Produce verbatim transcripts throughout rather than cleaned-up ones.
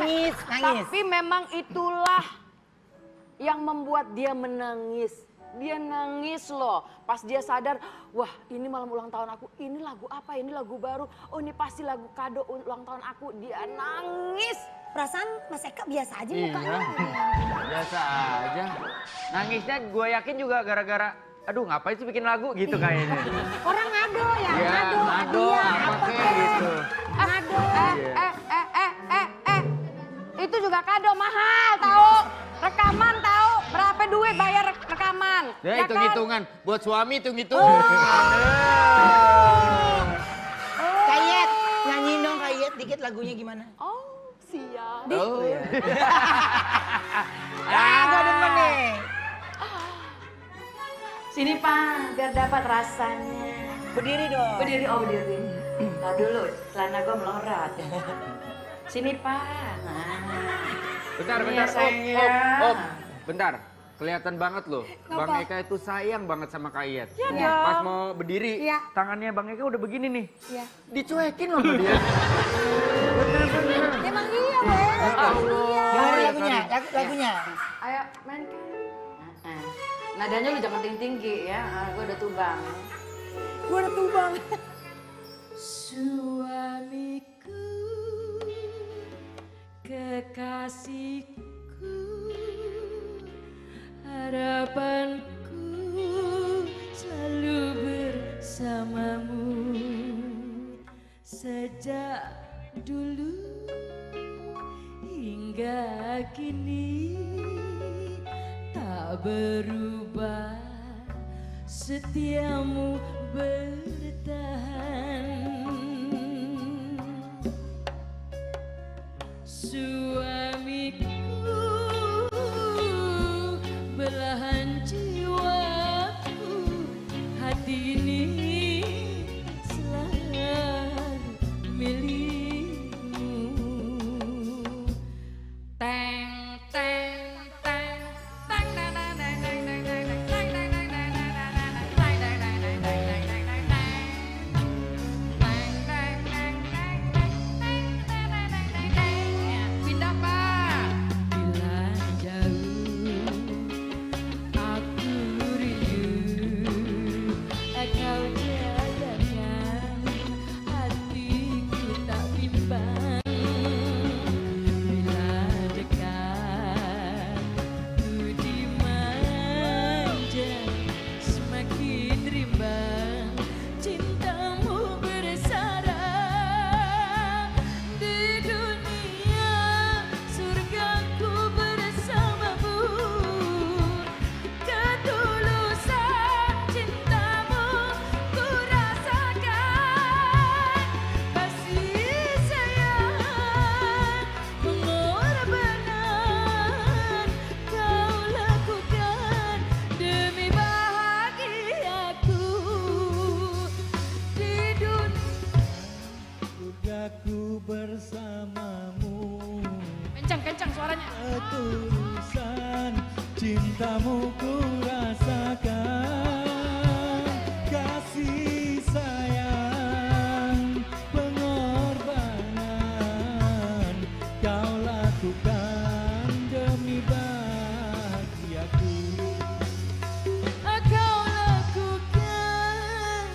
nangis, nangis. Tapi memang itulah yang membuat dia menangis. Dia nangis loh, pas dia sadar, wah ini malam ulang tahun aku, ini lagu apa, ini lagu baru, oh ini pasti lagu kado ulang tahun aku, dia nangis. Perasaan Mas Eka biasa aja Iya, mukanya. biasa aja. Nangisnya gue yakin juga gara-gara, aduh ngapain sih bikin lagu gitu kayaknya. Orang ngado ya, Iya, ngado, ngado, hadiah, apa apa kayak kek. gitu. Ngado. Eh, eh, eh, eh, eh, eh, itu juga kado mahal tahu, rekaman tahu, berapa duit bayar rek- rekaman. Ya, Ya kan? hitung-hitungan, buat suami hitung-hitung. Kayet, nyanyiin dong Kayet dikit lagunya gimana? Oh, siap. Oh. Ah, gue demen nih. Sini Pak, biar dapat rasanya. Berdiri dong. Berdiri, oh berdiri. Nah dulu, celana gue melorot. Sini Pak. Nah. Bentar, Iya, bentar, Om, sayang. Om, Om. Bentar, kelihatan banget loh. Bang Kenapa? Eka itu sayang banget sama Kak Iyet. Iya dong. Pas mau berdiri, Iya. tangannya Bang Eka udah begini nih. Iya. Dicuekin loh sama dia. Emang iya, Wes. Allah. Dengerin lagunya, lagu, lagunya. Ayo mainkan. Nah, nadanya lu jangan tinggi-tinggi ya, ah, gue udah tubang. Gue udah tubang. Suamiku, kekasihku, harapanku selalu bersamamu sejak dulu hingga kini tak berubah, setiamu bertahan. Suamiku, belahan jiwaku, hati ini selalu milikmu. Teng teng teng teng teng teng teng teng teng teng teng teng teng pindah Pak. Bila jauh aku rindu, kau jagakan hatiku tak bimbang. Bila dekat ku dimanja, semakin rimbang cintamu bersarang di dunia surgaku bersamamu. Ketulusan cintamu ku rasakan, kasih sayang pengorbanan kau lakukan demi bahagiaku di dunia. Surgaku bersamamu, Kencang-kencang suaranya. ketulusan cintamu ku rasakan, kasih sayang pengorbanan kau lakukan demi bahagiaku. Kau lakukan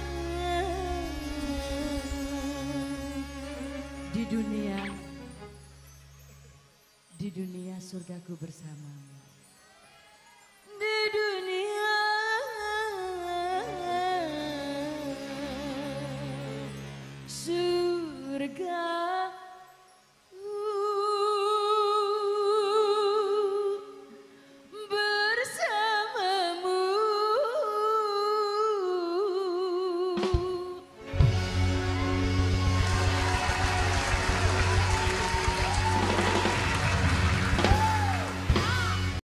di dunia, di dunia surgaku bersamamu.